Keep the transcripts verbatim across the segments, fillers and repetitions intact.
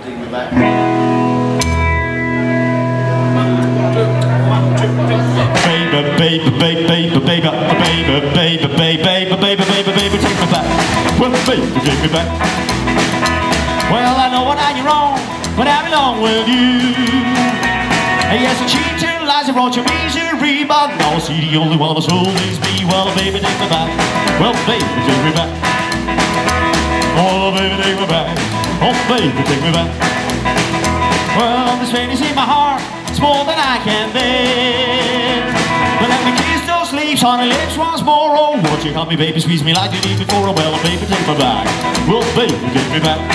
take me back. Baby, baby, baby, baby, baby, baby, baby, baby, baby, baby, baby, baby, take me back. Well, baby, take me back. Well, I know what I did wrong, but I belong with you. Yes, I cheated, lies, I brought you misery, but now I see the only one of us always be. Well, baby, take me back. Well, baby, take me back. Oh, baby, take me back. Oh, baby, take me back. Well, this pain is in my heart, it's more than I can bear. But let me kiss those lips on your lips once more. Oh, won't you help me, baby, squeeze me like you did before. Oh, well, baby, take me back. Well, baby, take me back.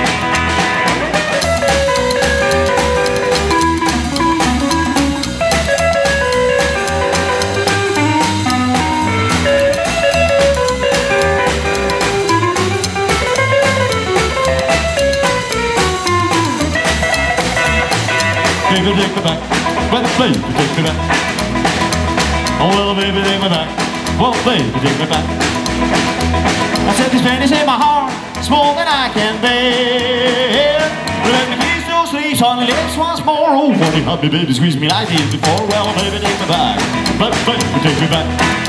Baby, take me back. Well, baby, take me back. Oh, well, baby, take me back. Well, baby, take me back. I said this pain is in my heart, it's more than I can bear. Let me kiss those lips on your lips once more. Oh, won't you help me, baby, squeeze me like you did before. Well, baby, take me back. Well, baby, take me back.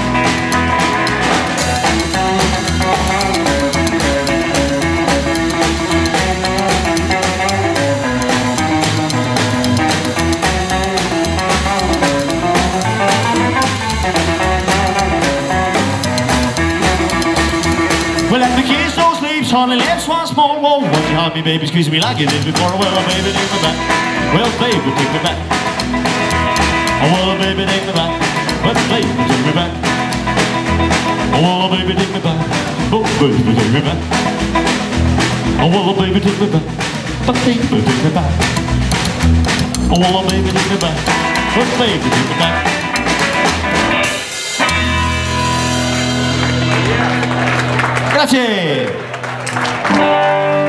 Well, let me kiss those lips on the lips once more. Whoa, won't you help me, baby, squeeze me like you did before. Well, baby, take me back. Well, baby, take me back. Oh, well, baby, take me back. Well, baby, take me back. Oh, well, baby, take me back. Oh, baby, take me back. Oh, well, baby, take me back. Oh, baby, take me back. Oh, well, baby, take me back. Oh, baby, take me back. Grazie!